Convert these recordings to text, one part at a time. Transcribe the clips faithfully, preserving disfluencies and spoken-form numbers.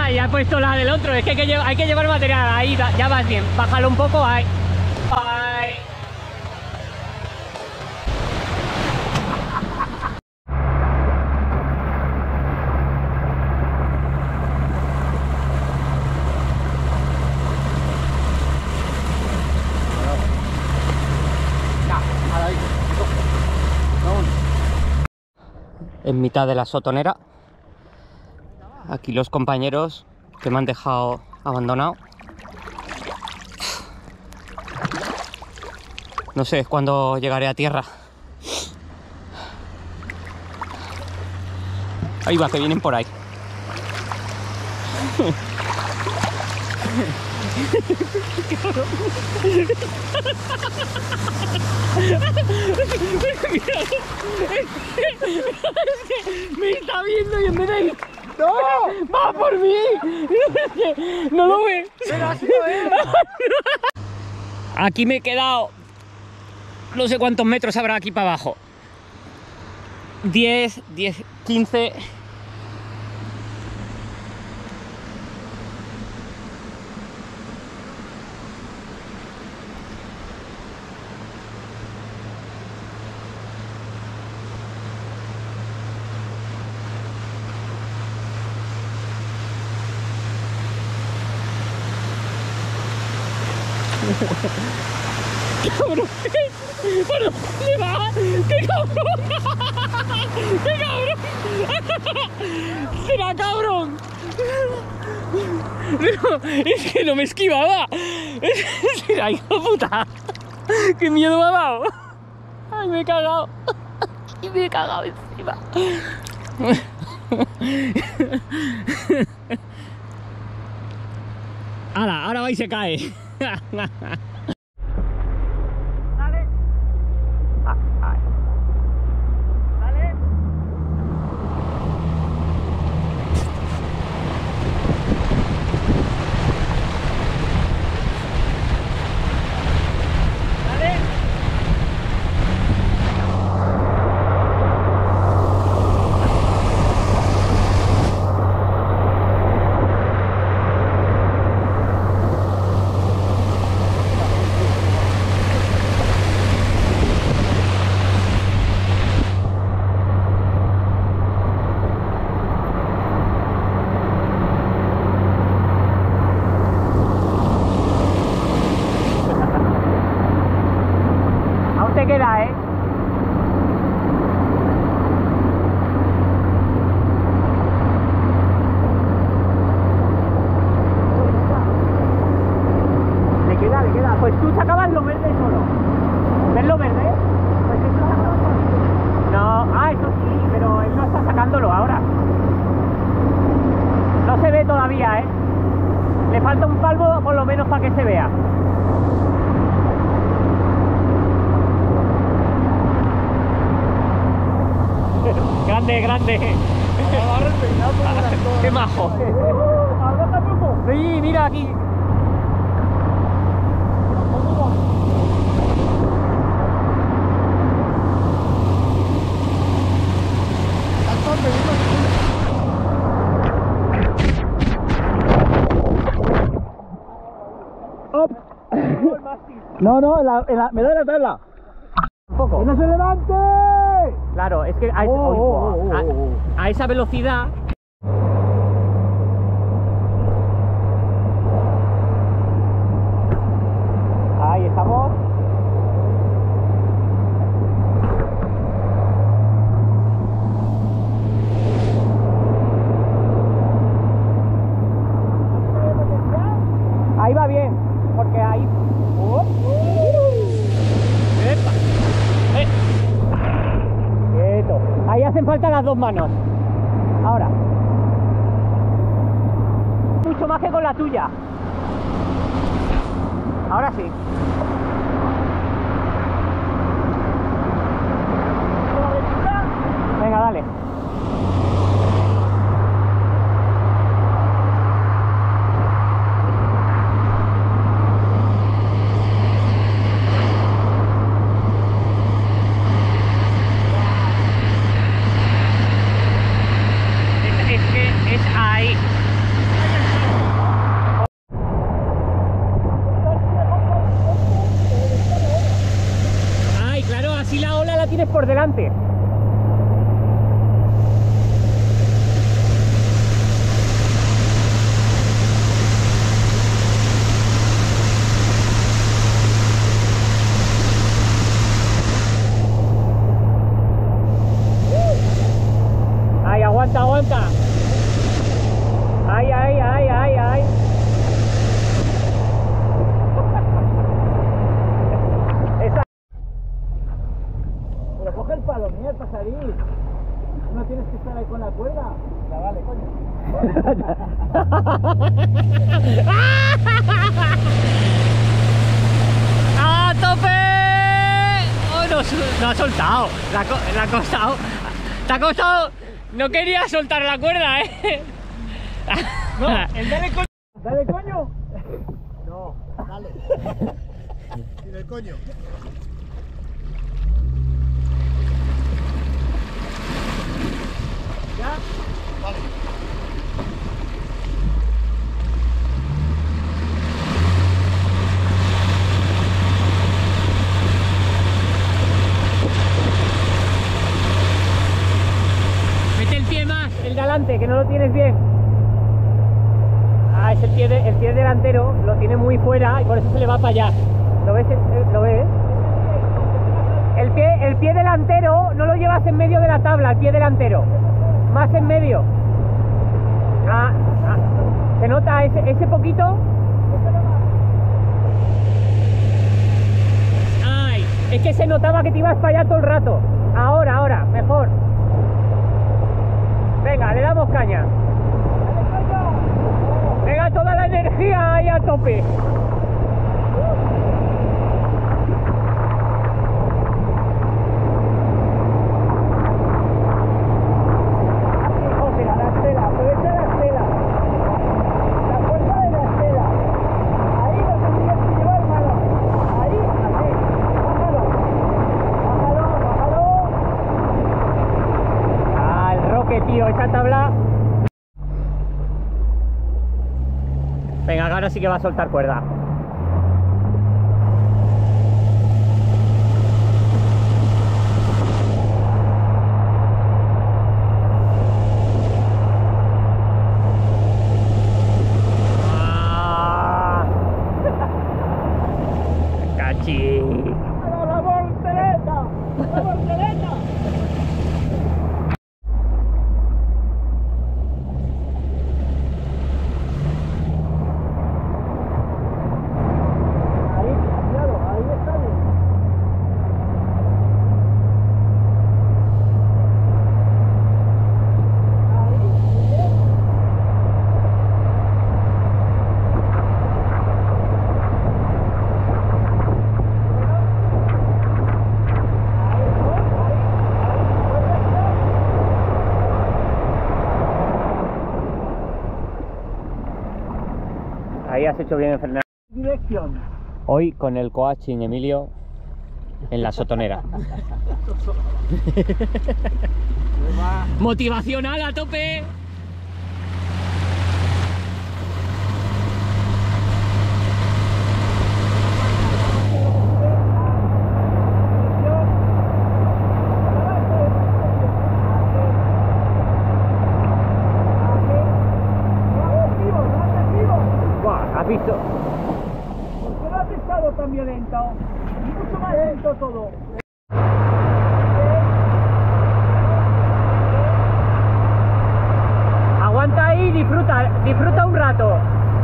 Ya, ya he puesto la del otro. Es que hay que, llevar, hay que llevar material. Ahí ya vas bien. Bájalo un poco. Ahí. Ahí. En mitad de la sotonera. Aquí los compañeros que me han dejado abandonado. No sé cuándo llegaré a tierra. Ahí va, que vienen por ahí. Me está viendo y en vez de ir... ¡No! ¡Va por mí! ¡No lo ve! Pero ha sido él. Aquí me he quedado... No sé cuántos metros habrá aquí para abajo. diez, diez, quince... ¡Cabrón! ¿Por dónde va? ¡Qué cabrón! ¡Qué cabrón! ¡Será cabrón! No, es que no me esquivaba. ¡Será hijo de puta! ¡Qué miedo me ha dado! ¡Ay, me he cagado! ¡Y me he cagado encima! ¡Hala! Ahora va y se cae. Te queda, ¿eh? Le queda, le queda. Pues tú sacabas lo verde solo. ¿Ves lo verde? Pues eso sacabas solo. No, ah, eso sí, pero él no está sacándolo ahora. No se ve todavía, ¿eh? Le falta un palmo por lo menos para que se vea. Grande, grande. Qué majo. Sí, mira aquí. No, no, en la, en la, me da la tabla. Un poco. ¡Que no se levante! Claro, es que a, esa, Oh, oh, oh, a, oh, oh. a esa velocidad. Ahí estamos. Ahí va bien, porque ahí... Oh. ¡Epa! ¡Eh! Quieto. Ahí hacen falta las dos manos. Ahora. Mucho más que con la tuya. Ahora sí. Venga, dale. Es que es ahí. delante. Ay, aguanta, aguanta. Ay, ay, ay, ay, ay. Esa... Pero coge el palo, mira el pasarín. No tienes que estar ahí con la cuerda. Ya vale, coño. ¡A tope! Oh, no, no ha soltado. La, co la ha costado. Te ha costado. No quería soltar la cuerda, ¿eh? No, el dale coño. Dale coño. No, dale. Sin el coño. ¿Ya? Vale. Mete el pie más, el de adelante, que no lo tienes bien. Ah, es el pie, de, el pie delantero, lo tiene muy fuera y por eso se le va para allá. ¿Lo ves? ¿Lo ves? El pie, el pie delantero no lo llevas en medio de la tabla, el pie delantero. Más en medio. Ah, ah. ¿Se nota ese, ese poquito? Ay, es que se notaba que te ibas para allá todo el rato. Ahora, ahora, mejor. Venga, le damos caña. Venga, toda la energía ahí a tope. Mira, la estela, aprovecha la estela. La fuerza de la estela. Ahí lo tendrías que llevar, hermano. Ahí, así. Bájalo. Bájalo, bájalo. Ah, el Roque, tío, esa tabla. Venga, ahora sí que va a soltar cuerda. Ah. Cachi. ¡La voltereta! ¡La voltereta! Ahí, cuidado, ahí está bien. Ahí, bien. Ahí has hecho bien en frenar. Dirección. Hoy con el coaching Emilio en la sotonera. Motivacional a tope. Buah, ¿has visto? ¿Por qué no has estado tan violento? Mucho más lento todo. Aguanta ahí y disfruta, disfruta un rato.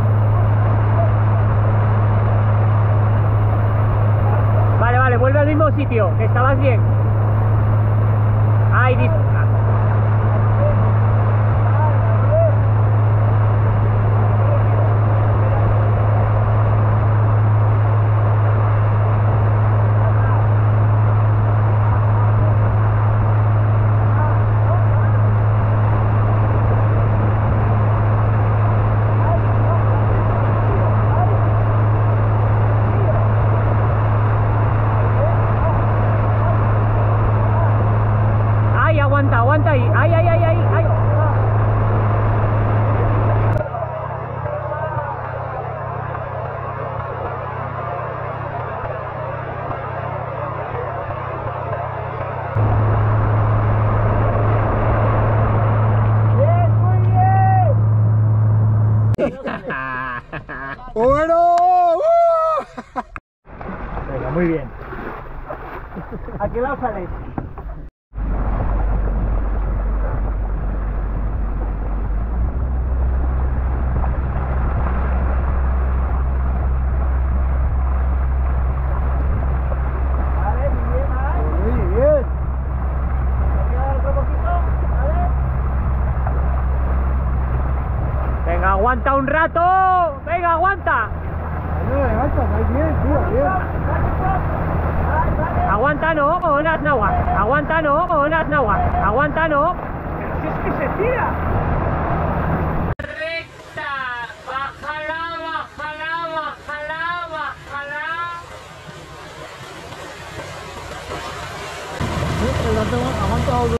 Vale, vale, vuelve al mismo sitio, que estabas bien. Ahí disfruta. ¡Bueno! ¡Uh! Venga, muy bien. ¿A qué lado sales? Vale, muy bien, vale. Muy bien. Venga, otro poquito, vale. Venga, aguanta un rato. Venga, aguanta. No, levanta, muy bien, tío, bien. Vale, vale. Aguanta no, cojonas nagua. Aguanta no, cojonas nagua. Aguanta no. Si es que se tira. Recta. Bájala, bájala, bájala, bájala. Sí, el aguanta